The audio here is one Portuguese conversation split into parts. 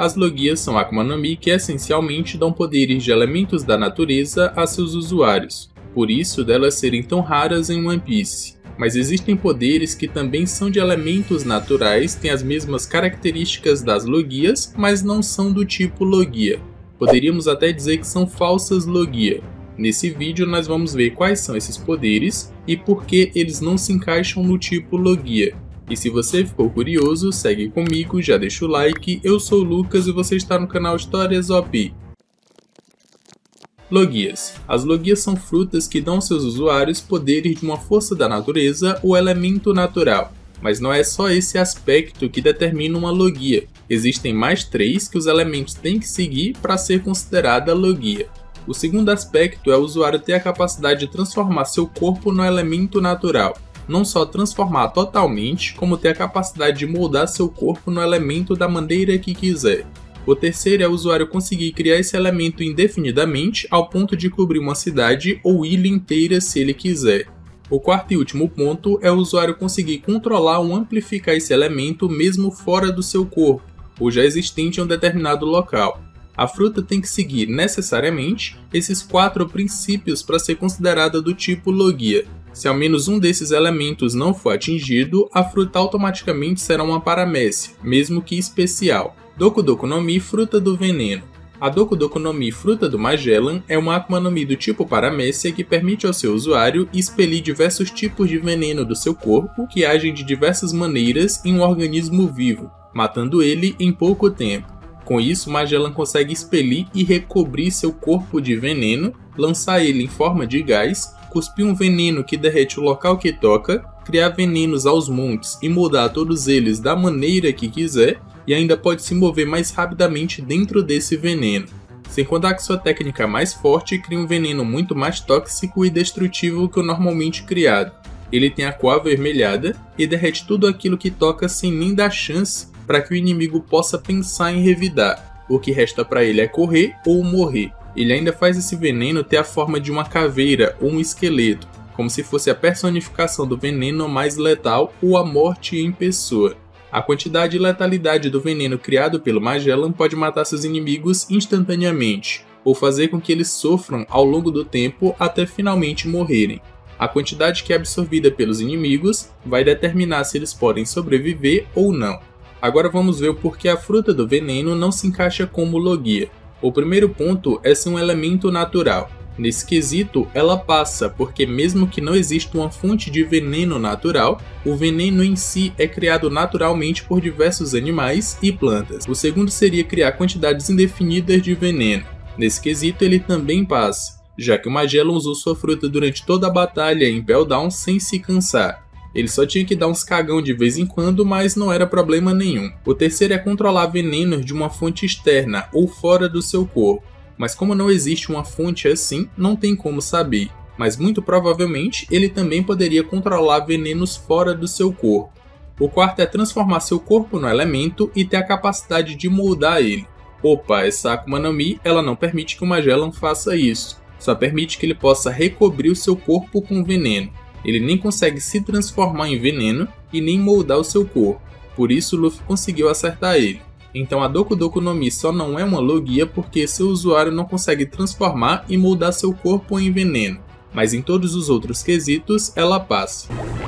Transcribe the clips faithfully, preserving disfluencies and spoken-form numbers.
As logias são Akuma no Mi que essencialmente dão poderes de elementos da natureza a seus usuários, por isso delas serem tão raras em One Piece. Mas existem poderes que também são de elementos naturais, têm as mesmas características das logias, mas não são do tipo logia. Poderíamos até dizer que são falsas logia. Nesse vídeo nós vamos ver quais são esses poderes e por que eles não se encaixam no tipo logia. E se você ficou curioso, segue comigo, já deixa o like. Eu sou o Lucas e você está no canal Histórias O P. Logias. As logias são frutas que dão aos seus usuários poderes de uma força da natureza ou elemento natural. Mas não é só esse aspecto que determina uma logia. Existem mais três que os elementos têm que seguir para ser considerada logia. O segundo aspecto é o usuário ter a capacidade de transformar seu corpo no elemento natural. Não só transformar totalmente, como ter a capacidade de moldar seu corpo no elemento da maneira que quiser. O terceiro é o usuário conseguir criar esse elemento indefinidamente ao ponto de cobrir uma cidade ou ilha inteira se ele quiser. O quarto e último ponto é o usuário conseguir controlar ou amplificar esse elemento mesmo fora do seu corpo, ou já existente em um determinado local. A fruta tem que seguir necessariamente esses quatro princípios para ser considerada do tipo logia. Se ao menos um desses elementos não for atingido, a fruta automaticamente será uma paramécia, mesmo que especial. Doku Doku no Mi Fruta do Veneno. A Doku Doku no Mi Fruta do Magellan é uma Akuma no Mi do tipo paramécia que permite ao seu usuário expelir diversos tipos de veneno do seu corpo que agem de diversas maneiras em um organismo vivo, matando ele em pouco tempo. Com isso, Magellan consegue expelir e recobrir seu corpo de veneno, lançar ele em forma de gás, cuspir um veneno que derrete o local que toca, criar venenos aos montes e moldar todos eles da maneira que quiser, e ainda pode se mover mais rapidamente dentro desse veneno. Sem contar que sua técnica mais forte cria um veneno muito mais tóxico e destrutivo que o normalmente criado. Ele tem a cor avermelhada e derrete tudo aquilo que toca sem nem dar chance para que o inimigo possa pensar em revidar. O que resta para ele é correr ou morrer. Ele ainda faz esse veneno ter a forma de uma caveira ou um esqueleto, como se fosse a personificação do veneno mais letal ou a morte em pessoa. A quantidade e letalidade do veneno criado pelo Magellan pode matar seus inimigos instantaneamente, ou fazer com que eles sofram ao longo do tempo até finalmente morrerem. A quantidade que é absorvida pelos inimigos vai determinar se eles podem sobreviver ou não. Agora vamos ver o porquê a fruta do veneno não se encaixa como logia. O primeiro ponto é ser um elemento natural. Nesse quesito, ela passa, porque mesmo que não exista uma fonte de veneno natural, o veneno em si é criado naturalmente por diversos animais e plantas. O segundo seria criar quantidades indefinidas de veneno. Nesse quesito, ele também passa, já que o Magellan usou sua fruta durante toda a batalha em Impel Down sem se cansar. Ele só tinha que dar uns cagão de vez em quando, mas não era problema nenhum. O terceiro é controlar venenos de uma fonte externa ou fora do seu corpo. Mas como não existe uma fonte assim, não tem como saber. Mas muito provavelmente ele também poderia controlar venenos fora do seu corpo. O quarto é transformar seu corpo no elemento e ter a capacidade de moldar ele. Opa, essa Akuma no Mi ela não permite que o Magellan faça isso. Só permite que ele possa recobrir o seu corpo com veneno. Ele nem consegue se transformar em veneno e nem moldar o seu corpo. Por isso Luffy conseguiu acertar ele. Então a Doku Doku no Mi só não é uma logia porque seu usuário não consegue transformar e moldar seu corpo em veneno, mas em todos os outros quesitos ela passa.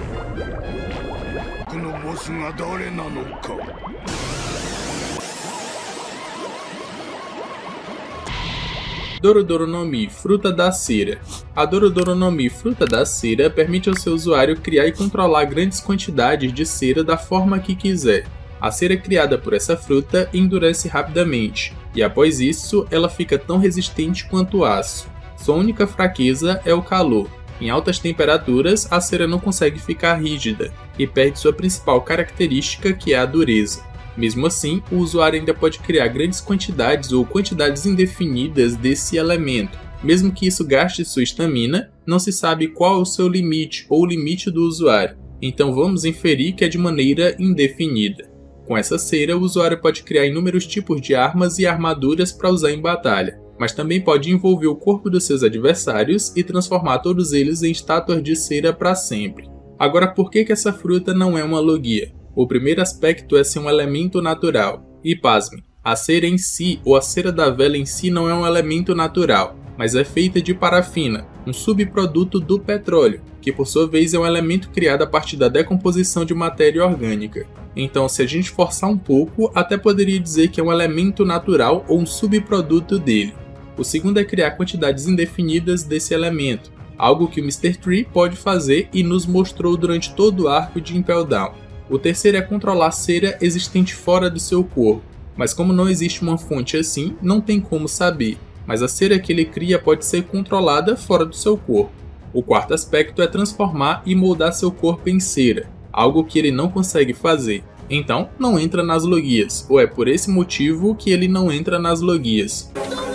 Dorodoro no Mi Fruta da Cera. A Dorodoro no Mi Fruta da Cera permite ao seu usuário criar e controlar grandes quantidades de cera da forma que quiser. A cera criada por essa fruta endurece rapidamente, e após isso ela fica tão resistente quanto o aço. Sua única fraqueza é o calor. Em altas temperaturas, a cera não consegue ficar rígida, e perde sua principal característica, que é a dureza. Mesmo assim, o usuário ainda pode criar grandes quantidades ou quantidades indefinidas desse elemento. Mesmo que isso gaste sua estamina, não se sabe qual é o seu limite ou o limite do usuário, então vamos inferir que é de maneira indefinida. Com essa cera, o usuário pode criar inúmeros tipos de armas e armaduras para usar em batalha, mas também pode envolver o corpo dos seus adversários e transformar todos eles em estátuas de cera para sempre. Agora, por que que essa fruta não é uma logia? O primeiro aspecto é ser um elemento natural. E pasme, A cera em si, ou a cera da vela em si, não é um elemento natural, mas é feita de parafina, um subproduto do petróleo, que por sua vez é um elemento criado a partir da decomposição de matéria orgânica. Então, se a gente forçar um pouco, até poderia dizer que é um elemento natural ou um subproduto dele. O segundo é criar quantidades indefinidas desse elemento, algo que o mister Tree pode fazer e nos mostrou durante todo o arco de Impel Down. O terceiro é controlar a cera existente fora do seu corpo, mas como não existe uma fonte assim, não tem como saber, mas a cera que ele cria pode ser controlada fora do seu corpo. O quarto aspecto é transformar e moldar seu corpo em cera, algo que ele não consegue fazer, então não entra nas logias, ou é por esse motivo que ele não entra nas logias.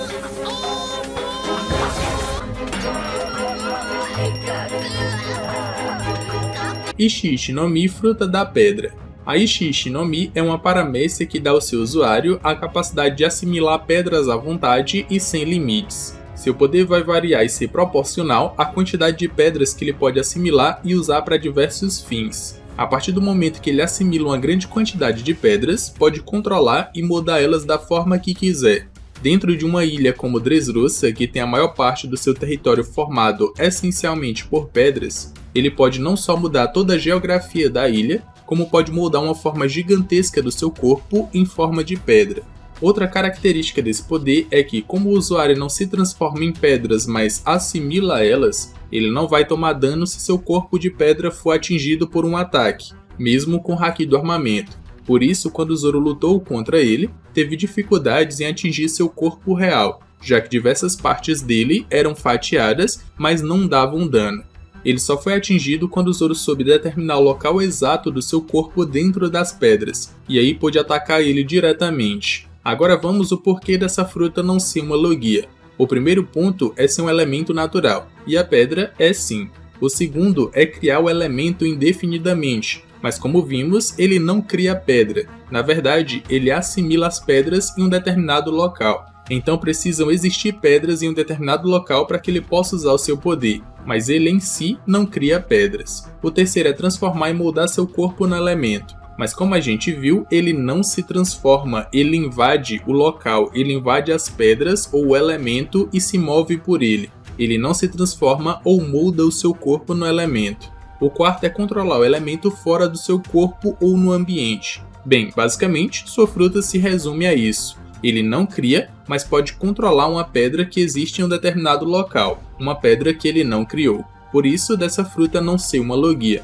Ishi-Ishi no Mi, fruta da pedra. A Ishi-Ishi no Mi é uma paramécia que dá ao seu usuário a capacidade de assimilar pedras à vontade e sem limites. Seu poder vai variar e ser proporcional à quantidade de pedras que ele pode assimilar e usar para diversos fins. A partir do momento que ele assimila uma grande quantidade de pedras, pode controlar e mudar elas da forma que quiser. Dentro de uma ilha como Dressrosa, que tem a maior parte do seu território formado essencialmente por pedras, ele pode não só mudar toda a geografia da ilha, como pode moldar uma forma gigantesca do seu corpo em forma de pedra. Outra característica desse poder é que, como o usuário não se transforma em pedras, mas assimila elas, ele não vai tomar dano se seu corpo de pedra for atingido por um ataque, mesmo com o haki do armamento. Por isso, quando Zoro lutou contra ele, teve dificuldades em atingir seu corpo real, já que diversas partes dele eram fatiadas, mas não davam dano. Ele só foi atingido quando Zoro soube determinar o local exato do seu corpo dentro das pedras, e aí pôde atacar ele diretamente. Agora vamos ao porquê dessa fruta não ser uma logia. O primeiro ponto é ser um elemento natural, e a pedra é sim. O segundo é criar o elemento indefinidamente, mas como vimos, ele não cria pedra. Na verdade, ele assimila as pedras em um determinado local. Então precisam existir pedras em um determinado local para que ele possa usar o seu poder, mas ele em si não cria pedras. O terceiro é transformar e moldar seu corpo no elemento, mas como a gente viu, ele não se transforma, ele invade o local, ele invade as pedras ou o elemento e se move por ele. Ele não se transforma ou molda o seu corpo no elemento. O quarto é controlar o elemento fora do seu corpo ou no ambiente. Bem, basicamente, sua fruta se resume a isso. Ele não cria, mas pode controlar uma pedra que existe em um determinado local, uma pedra que ele não criou. Por isso, dessa fruta não ser uma logia.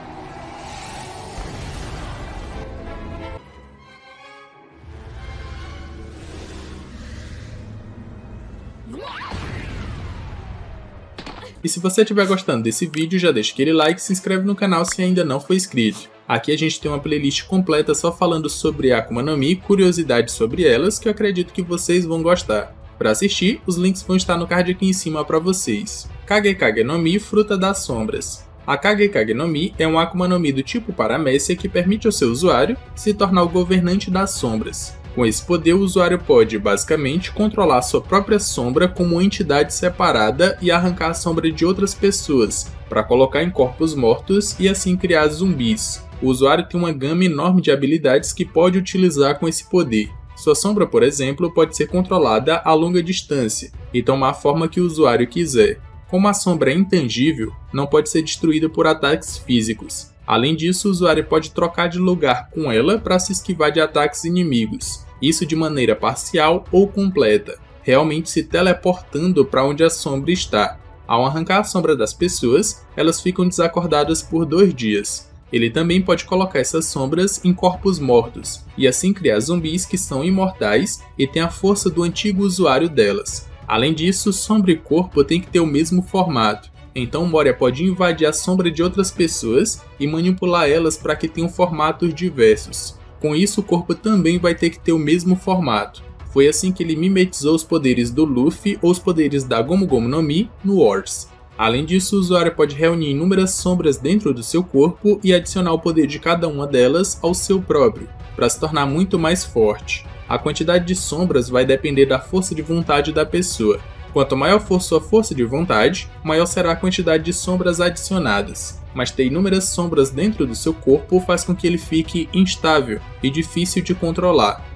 E se você estiver gostando desse vídeo, já deixa aquele like e se inscreve no canal se ainda não for inscrito. Aqui a gente tem uma playlist completa só falando sobre Akuma no Mi e curiosidades sobre elas que eu acredito que vocês vão gostar. Para assistir, os links vão estar no card aqui em cima para vocês. Kage-Kage no Mi, fruta das sombras. A Kage-Kage no Mi é um Akuma no Mi do tipo Paramécia que permite ao seu usuário se tornar o governante das sombras. Com esse poder, o usuário pode, basicamente, controlar sua própria sombra como uma entidade separada e arrancar a sombra de outras pessoas, para colocar em corpos mortos e assim criar zumbis. O usuário tem uma gama enorme de habilidades que pode utilizar com esse poder. Sua sombra, por exemplo, pode ser controlada a longa distância e tomar a forma que o usuário quiser. Como a sombra é intangível, não pode ser destruída por ataques físicos. Além disso, o usuário pode trocar de lugar com ela para se esquivar de ataques inimigos, isso de maneira parcial ou completa, realmente se teleportando para onde a sombra está. Ao arrancar a sombra das pessoas, elas ficam desacordadas por dois dias. Ele também pode colocar essas sombras em corpos mortos, e assim criar zumbis que são imortais e têm a força do antigo usuário delas. Além disso, sombra e corpo têm que ter o mesmo formato. Então Moria pode invadir a sombra de outras pessoas e manipular elas para que tenham formatos diversos. Com isso, o corpo também vai ter que ter o mesmo formato. Foi assim que ele mimetizou os poderes do Luffy ou os poderes da Gomu Gomu no Mi no Wars. Além disso, o usuário pode reunir inúmeras sombras dentro do seu corpo e adicionar o poder de cada uma delas ao seu próprio, para se tornar muito mais forte. A quantidade de sombras vai depender da força de vontade da pessoa. Quanto maior for sua força de vontade, maior será a quantidade de sombras adicionadas. Mas ter inúmeras sombras dentro do seu corpo faz com que ele fique instável e difícil de controlar.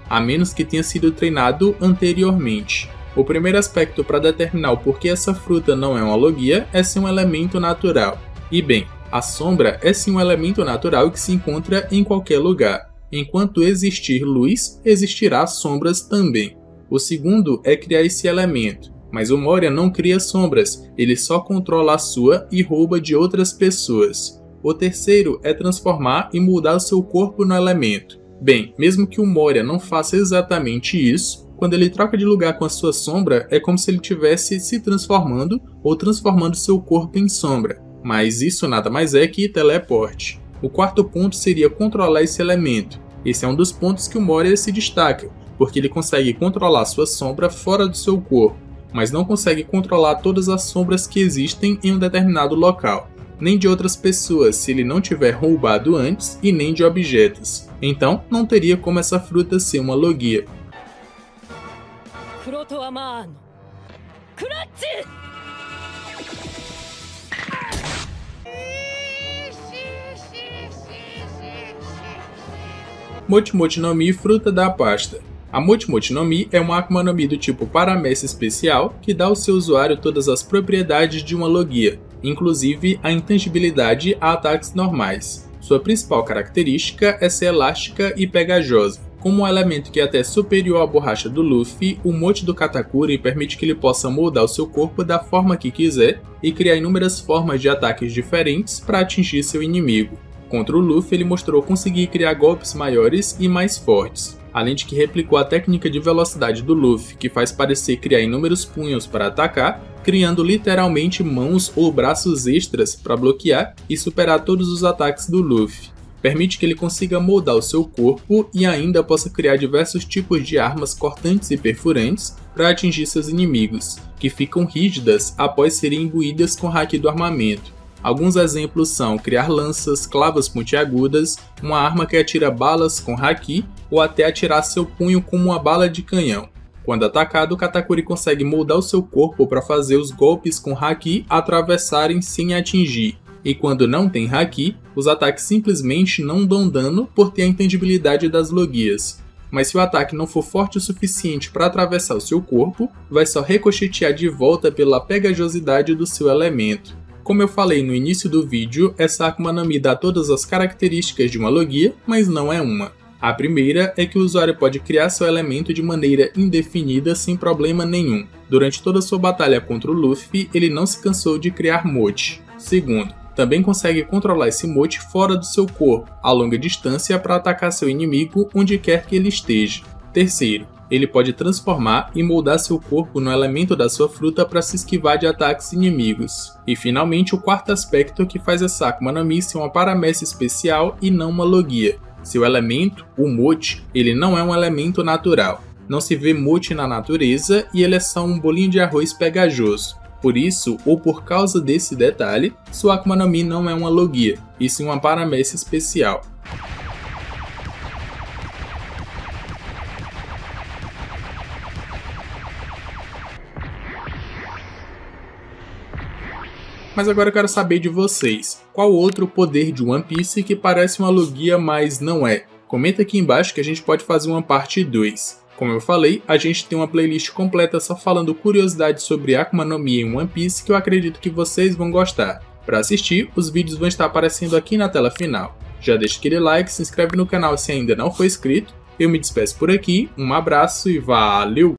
a menos que tenha sido treinado anteriormente. O primeiro aspecto para determinar o porquê essa fruta não é uma logia é ser um elemento natural. E bem, a sombra é sim um elemento natural que se encontra em qualquer lugar. Enquanto existir luz, existirá sombras também. O segundo é criar esse elemento, mas o Moria não cria sombras, ele só controla a sua e rouba de outras pessoas. O terceiro é transformar e mudar o seu corpo no elemento. Bem, mesmo que o Moria não faça exatamente isso, quando ele troca de lugar com a sua sombra, é como se ele estivesse se transformando ou transformando seu corpo em sombra, mas isso nada mais é que teleporte. O quarto ponto seria controlar esse elemento. Esse é um dos pontos que o Moria se destaca, porque ele consegue controlar sua sombra fora do seu corpo, mas não consegue controlar todas as sombras que existem em um determinado local, nem de outras pessoas se ele não tiver roubado antes e nem de objetos. Então, não teria como essa fruta ser uma logia. Mochi Mochi no Mi, fruta da pasta. A Mochi Mochi no Mi é uma Akuma no Mi do tipo Paramecia especial que dá ao seu usuário todas as propriedades de uma logia, inclusive a intangibilidade a ataques normais. Sua principal característica é ser elástica e pegajosa. Como um elemento que é até superior à borracha do Luffy, o Mochi do Katakuri permite que ele possa moldar o seu corpo da forma que quiser e criar inúmeras formas de ataques diferentes para atingir seu inimigo. Contra o Luffy, ele mostrou conseguir criar golpes maiores e mais fortes, além de que replicou a técnica de velocidade do Luffy, que faz parecer criar inúmeros punhos para atacar, criando literalmente mãos ou braços extras para bloquear e superar todos os ataques do Luffy. Permite que ele consiga moldar o seu corpo e ainda possa criar diversos tipos de armas cortantes e perfurantes para atingir seus inimigos, que ficam rígidas após serem imbuídas com o haki do armamento. Alguns exemplos são criar lanças, clavas pontiagudas, uma arma que atira balas com haki ou até atirar seu punho como uma bala de canhão. Quando atacado, o Katakuri consegue moldar o seu corpo para fazer os golpes com haki atravessarem sem atingir. E quando não tem haki, os ataques simplesmente não dão dano por ter a intangibilidade das logias. Mas se o ataque não for forte o suficiente para atravessar o seu corpo, vai só ricochetear de volta pela pegajosidade do seu elemento. Como eu falei no início do vídeo, essa Akuma no Mi dá todas as características de uma logia, mas não é uma. A primeira é que o usuário pode criar seu elemento de maneira indefinida sem problema nenhum. Durante toda a sua batalha contra o Luffy, ele não se cansou de criar mochi. Segundo, também consegue controlar esse mochi fora do seu corpo, a longa distância para atacar seu inimigo onde quer que ele esteja. Terceiro, ele pode transformar e moldar seu corpo no elemento da sua fruta para se esquivar de ataques inimigos. E finalmente o quarto aspecto que faz essa Akuma no Mi ser uma Paramecia especial e não uma logia. Seu elemento, o mochi, ele não é um elemento natural. Não se vê mochi na natureza e ele é só um bolinho de arroz pegajoso. Por isso, ou por causa desse detalhe, sua Akuma no Mi não é uma logia, e sim uma Paramecia especial. Mas agora eu quero saber de vocês, qual outro poder de One Piece que parece uma logia, mas não é? Comenta aqui embaixo que a gente pode fazer uma parte dois. Como eu falei, a gente tem uma playlist completa só falando curiosidades sobre Akuma no Mi em One Piece que eu acredito que vocês vão gostar. Para assistir, os vídeos vão estar aparecendo aqui na tela final. Já deixa aquele like, se inscreve no canal se ainda não for inscrito. Eu me despeço por aqui, um abraço e valeu!